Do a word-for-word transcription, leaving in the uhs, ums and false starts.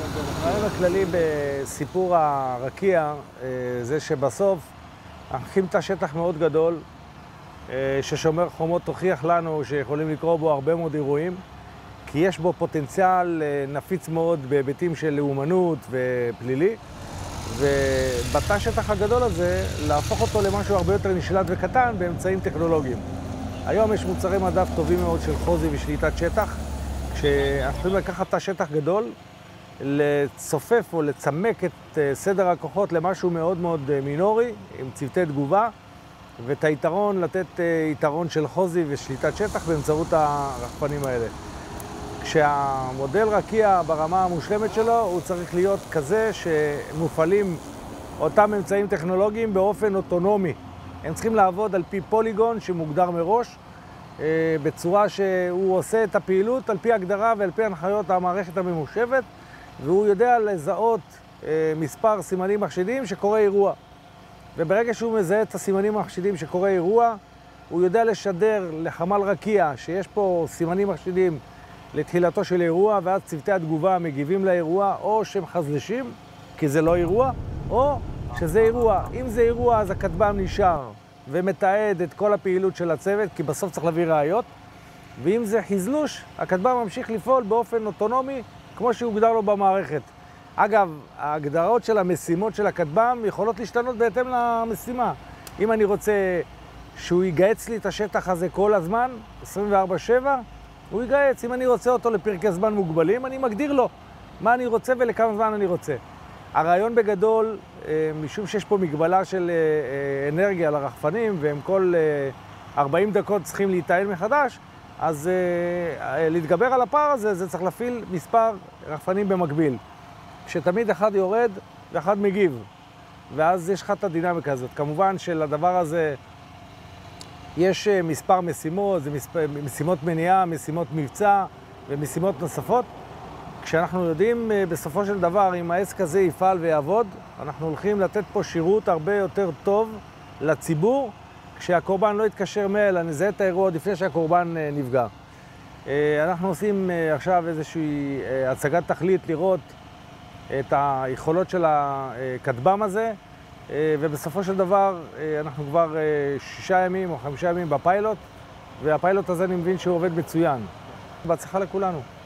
הרעיון הכללי בסיפור הרקיע זה שבסוף אנחנו לוקחים את השטח מאוד גדול, ששומר חומות תוכיח לנו שיכולים לקרוא בו הרבה מאוד אירועים, כי יש בו פוטנציאל נפיץ מאוד בהיבטים של לאומנות ופלילי, ובתא השטח הגדול הזה להפוך אותו למשהו הרבה יותר נשלט וקטן באמצעים טכנולוגיים. היום יש מוצרי מדף טובים מאוד של חוזי ושליטת שטח, כשאנחנו יכולים לקחת תא שטח גדול, לצופף או לצמק את סדר הכוחות למשהו מאוד מאוד מינורי, עם צוותי תגובה, ואת היתרון לתת יתרון של חוזי ושליטת שטח באמצעות הרחפנים האלה. כשהמודל רקיע ברמה המושלמת שלו, הוא צריך להיות כזה שמופעלים אותם אמצעים טכנולוגיים באופן אוטונומי. הם צריכים לעבוד על פי פוליגון שמוגדר מראש, בצורה שהוא עושה את הפעילות על פי הגדרה ועל פי הנחיות המערכת הממושבת, והוא יודע לזהות מספר סימנים מחשידים שקורה אירוע. וברגע שהוא מזהה את הסימנים המחשידים שקורה אירוע, הוא יודע לשדר לחמ"ל רקיע שיש פה סימנים מחשידים לתחילתו של אירוע, ואז צוותי התגובה מגיבים לאירוע, או שהם חזלשים, כי זה לא אירוע, או שזה אירוע. אם זה אירוע, אז הכטב"ם נשאר ומתעד את כל הפעילות של הצוות, כי בסוף צריך להביא ראיות. ואם זה חזלוש, הכטב"ם ממשיך לפעול באופן אוטונומי, כמו שהוגדר לו במערכת. אגב, ההגדרות של המשימות של הכטב"ם יכולות להשתנות בהתאם למשימה. אם אני רוצה שהוא ייגעץ לי את השטח הזה כל הזמן, עשרים וארבע שבע, הוא ייגעץ. אם אני רוצה אותו לפרקי זמן מוגבלים, אני מגדיר לו מה אני רוצה ולכמה זמן אני רוצה. הרעיון בגדול, משום שיש פה מגבלה של אנרגיה לרחפנים, והם כל ארבעים דקות צריכים להיטען מחדש, אז להתגבר על הפער הזה, זה צריך להפעיל מספר רחפנים במקביל. שתמיד אחד יורד ואחד מגיב, ואז יש לך את הדינמיקה הזאת. כמובן שלדבר הזה יש מספר משימות, זה מספר, משימות מניעה, משימות מבצע ומשימות נוספות. כשאנחנו יודעים בסופו של דבר, אם העסק הזה יפעל ויעבוד, אנחנו הולכים לתת פה שירות הרבה יותר טוב לציבור, כשהקורבן לא יתקשר מייל, אני נזהה את האירוע עוד לפני שהקורבן נפגע. אנחנו עושים עכשיו איזושהי הצגת תכלית לראות את היכולות של הכטב"ם הזה, ובסופו של דבר אנחנו כבר שישה ימים או חמישה ימים בפיילוט, והפיילוט הזה אני מבין שהוא עובד מצוין. בהצלחה לכולנו.